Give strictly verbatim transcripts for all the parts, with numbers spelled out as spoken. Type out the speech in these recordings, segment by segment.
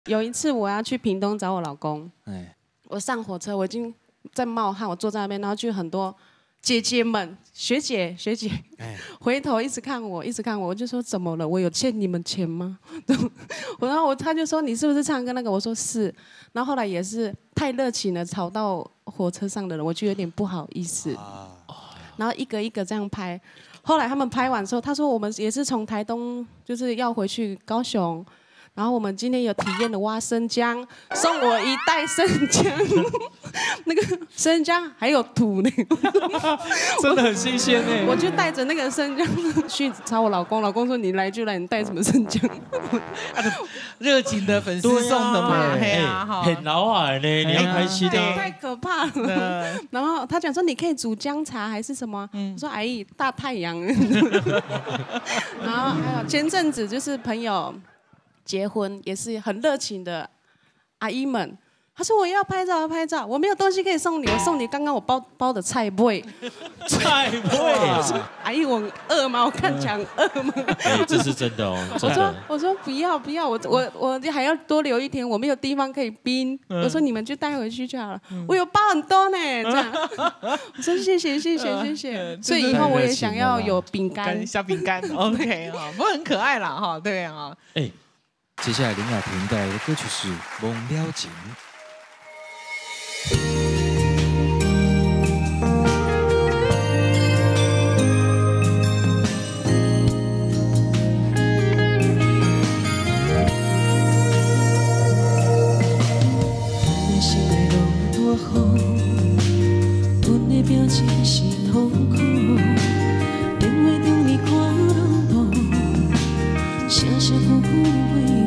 有一次我要去屏东找我老公， 哎， 我上火车，我已经在冒汗，我坐在那边，然后就很多姐姐们、学姐、学姐，哎、回头一直看我，一直看我，我就说怎么了？我有欠你们钱吗？我然后我他就说你是不是唱歌那个？我说是，然后后来也是太热情了，吵到火车上的人，我就有点不好意思，啊、然后一个一个这样拍。后来他们拍完之后，他说我们也是从台东，就是要回去高雄。然后我们今天有体验的挖生姜，送我一袋生姜，那个生姜还有土呢， 真的很新鲜哎！ 我就带着那个生姜去找我老公，老公说你来就来，你带什么生姜？ 热情的粉丝送的嘛，嘿啊， 很老耳呢，你要开心的， 太可怕了。然后他讲说你可以煮姜茶还是什么？我说阿姨大太阳。然后还有前阵子就是朋友。结婚也是很热情的阿姨们，她说我要拍照，要拍照，我没有东西可以送你，我送你刚刚我包包的菜脯。 菜脯， 阿姨我饿吗？我看起来很饿吗？ 哎，这是真的哦。 我说我说不要不要，我我我还要多留一天，我没有地方可以冰。我说你们就带回去就好了，我有包很多呢。这样，我说谢谢谢谢谢谢。所以以后我也想要有饼干， 小饼干 ，OK 哈，不过很可爱啦哈，对啊。 哎。接下来林雅萍带来的歌曲是《忘了情》。 心内落大雨，阮的表情是痛苦，电话中你看拢无，声声句句为。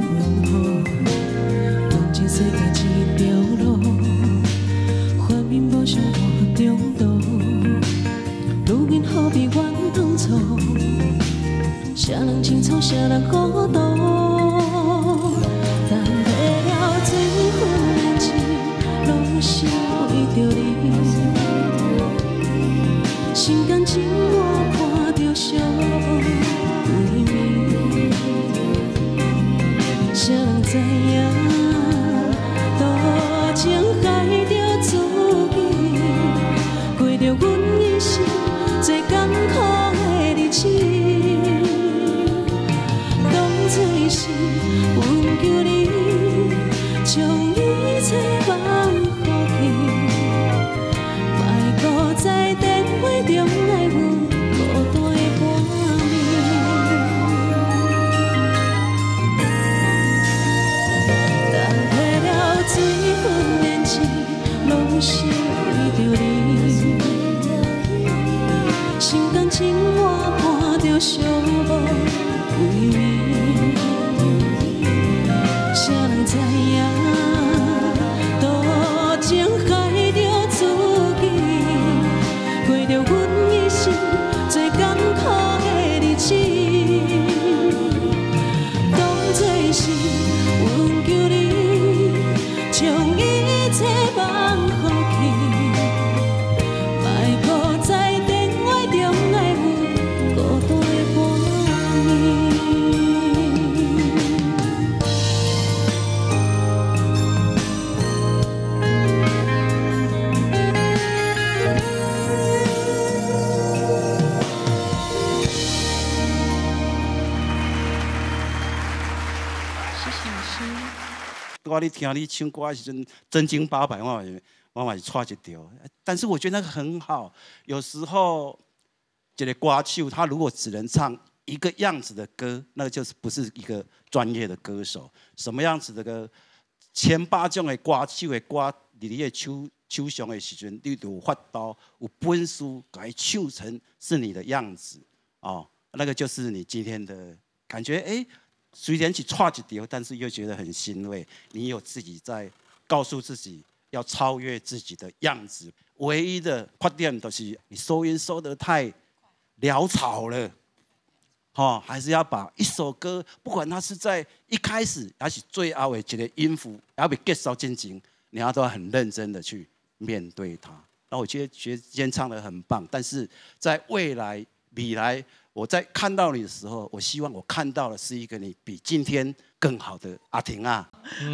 世界一条路，发明无上大中途，如今好比阮当初，谁人清楚，谁人糊涂？但为了这份恋情，拢是为着你，心甘情愿看着伤为眠，谁人知影？情害着自己，过着阮一生最艰苦的日子。当作是阮求你，将一切放予去，莫搁在电话中爱阮孤单的半暝。但为了这份恋情，拢是为着你，心甘情愿看着伤为眠，谁人知影，多情害着自己，过着阮一生最艰苦的日子，当作是阮求你，将一切放予去，莫搁在电话中爱阮孤单的半暝。谢谢老师。 我咧听你唱歌的时阵，真经八百，我我嘛是错一条。但是我觉得那个很好。有时候，一个歌手他如果只能唱一个样子的歌，那就是不是一个专业的歌手。什么样子的歌，千百种的歌手的歌，伫你的手手上的时阵，你有法度、有本事，把它唱成是你的样子哦。那个就是你今天的感觉，哎。虽然是差一条，但是又觉得很欣慰。你有自己在告诉自己要超越自己的样子。唯一的缺点就是你收音收得太潦草了，哦，还是要把一首歌，不管它是在一开始还是最后的一个音符，要被结束进行，你要都很认真的去面对它。那我觉得觉得今天唱得很棒，但是在未来未来。我在看到你的时候，我希望我看到的是一个你比今天更好的阿婷啊。